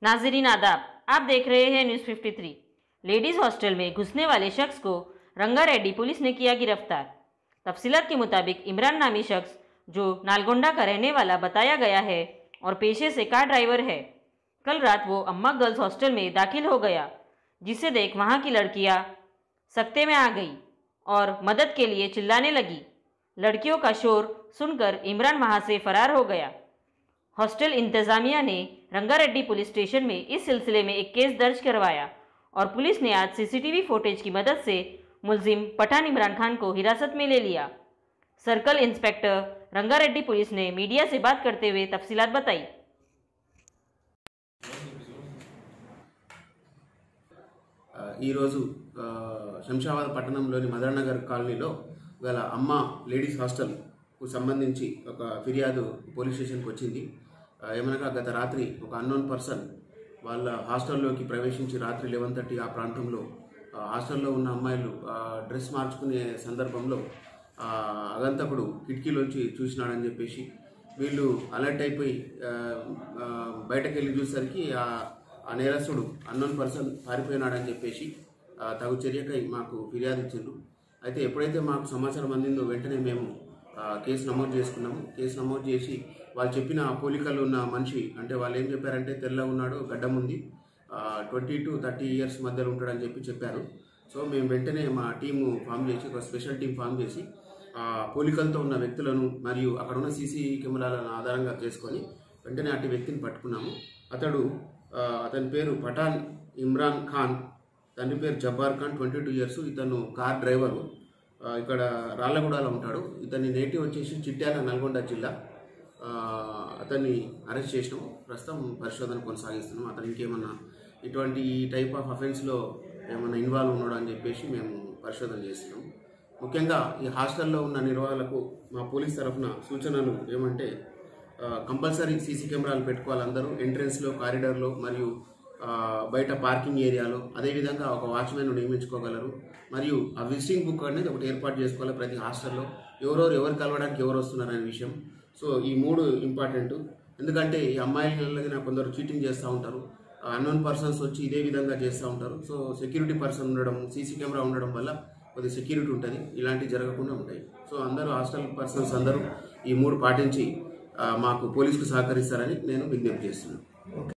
नाज़रीन आदाब, आप देख रहे हैं न्यूज़ 53। लेडीज़ हॉस्टल में घुसने वाले शख्स को रंगारेड्डी पुलिस ने किया गिरफ्तार। तफसीलात के मुताबिक इमरान नामी शख्स जो नालगोंडा का रहने वाला बताया गया है और पेशे से कार ड्राइवर है, कल रात वो अम्मा गर्ल्स हॉस्टल में दाखिल हो गया, जिसे देख वहाँ की लड़कियाँ सकते में आ गई और मदद के लिए चिल्लाने लगी। लड़कियों का शोर सुनकर इमरान वहाँ से फरार हो गया। हॉस्टल इंतजामिया ने रंगारेड्डी पुलिस स्टेशन में इस सिलसिले में एक केस दर्ज करवाया और पुलिस ने आज सीसीटीवी फुटेज की मदद से मुलजिम पठान इमरान खान को हिरासत में ले लिया। सर्कल इंस्पेक्टर रंगारेड्डी पुलिस ने मीडिया से बात करते हुए तफसीलात बताई। శంషాబాద్ పట్టణంలోని మదర్నగర్ కాలనీలో గల అమ్మ లేడీస్ హాస్టల్కు సంబంధించి ఒక ఫిర్యాదు పోలీస్ స్టేషన్కి వచ్చింది. ఏమనగా గత రాత్రి ఒక అన్నోన్ పర్సన్ వాళ్ళ హాస్టల్లోకి ప్రవేశించి రాత్రి 11:30 ఆ ప్రాంతంలో హాస్టల్లో ఉన్న అమ్మాయిలు డ్రెస్ మార్చుకునే సందర్భంలో అగంతకుడు కిటికీలోంచి చూసినాడని చెప్పేసి వీళ్ళు అలర్ట్ అయిపోయి బయటకు వెళ్ళి చూసేసరికి ఆ నేరస్తుడు అన్నోన్ పర్సన్ పారిపోయినాడని చెప్పేసి తగు చర్యకై మాకు ఫిర్యాదు ఇచ్చిండ్రు. అయితే ఎప్పుడైతే మాకు సమాచారం అందిందో వెంటనే మేము కేసు నమోదు చేసుకున్నాము. కేసు నమోదు చేసి వాళ్ళు చెప్పిన పోలికలు ఉన్న మనిషి, అంటే వాళ్ళు ఏం చెప్పారంటే తెల్లగా ఉన్నాడు, గడ్డం ఉంది, 20 to 30 years మధ్యలో ఉంటాడని చెప్పారు. సో మేము వెంటనే మా టీము ఫామ్ చేసి, ఒక స్పెషల్ టీం ఫామ్ చేసి పోలికలతో ఉన్న వ్యక్తులను మరియు అక్కడ ఉన్న సీసీ కెమెరాలను ఆధారంగా చేసుకొని వెంటనే అటు వ్యక్తిని పట్టుకున్నాము. అతని పేరు పఠాన్ ఇమ్రాన్ ఖాన్, తండ్రి పేరు జబ్బార్ ఖాన్, 22 years. ఇతను కార్ డ్రైవరు, ఇక్కడ రాళ్లగూడలో ఉంటాడు. ఇతని నేటివ్ వచ్చేసి చిట్యాల, నల్గొండ జిల్లా. అతన్ని అరెస్ట్ చేసినాము. ప్రస్తుతం పరిశోధన కొనసాగిస్తున్నాం. అతను ఇంకేమన్నా ఇటువంటి టైప్ ఆఫ్ అఫెన్స్లో ఏమన్నా ఇన్వాల్వ్ ఉన్నాడు అని చెప్పేసి మేము పరిశోధన చేస్తున్నాం. ముఖ్యంగా ఈ హాస్టల్లో ఉన్న నిర్వాహకులకు మా పోలీస్ తరఫున సూచనలు ఏమంటే, కంపల్సరీ సీసీ కెమెరాలు పెట్టుకోవాలి అందరూ, ఎంట్రెన్స్లో, కారిడార్లో మరియు బయట పార్కింగ్ ఏరియాలో. అదేవిధంగా ఒక వాచ్మెన్ నియమించుకోగలరు. మరియు ఆ విజిటింగ్ బుక్ అనేది ఒకటి ఏర్పాటు చేసుకోవాలి ప్రతి హాస్టల్లో, ఎవరు కలవడానికి ఎవరు వస్తున్నారనే విషయం. సో ఈ 3 ఇంపార్టెంట్. ఎందుకంటే ఈ అమ్మాయిల కొందరు చీటింగ్ చేస్తూ ఉంటారు, అన్నోన్ పర్సన్స్ వచ్చి ఇదే విధంగా చేస్తూ ఉంటారు. సో సెక్యూరిటీ పర్సన్ ఉండడం, సీసీ కెమెరా ఉండడం వల్ల కొద్దిగా సెక్యూరిటీ ఉంటుంది, ఇలాంటివి జరగకుండా ఉంటాయి. సో అందరూ హాస్టల్ పర్సన్స్ అందరూ ఈ 3 పాటించి మాకు పోలీసుకు సహకరిస్తారని నేను విజ్ఞప్తి చేస్తున్నాను.